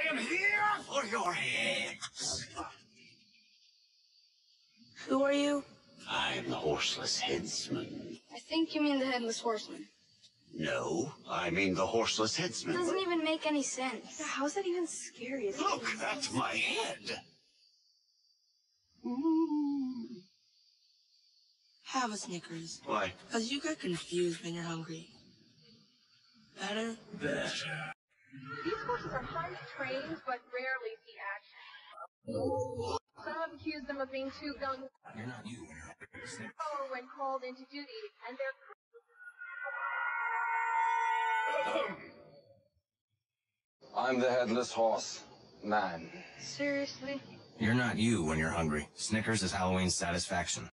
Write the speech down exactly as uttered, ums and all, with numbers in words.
am here for your heads. Who are you? I'm the Horseless Headsman. I think you mean the Headless Horseman. No, I mean the Horseless Headsman. It doesn't even make any sense. Yeah, how's that even scary? Look at my head. Mm. Have a Snickers. Why? Because you get confused when you're hungry. Better? Better. These horses are highly trained, but rarely see action. Some have accused them of being too gung You're not you when you're ho when called into duty, and they're... I'm the headless horse, man. Seriously? You're not you when you're hungry. Snickers is Halloween's satisfaction.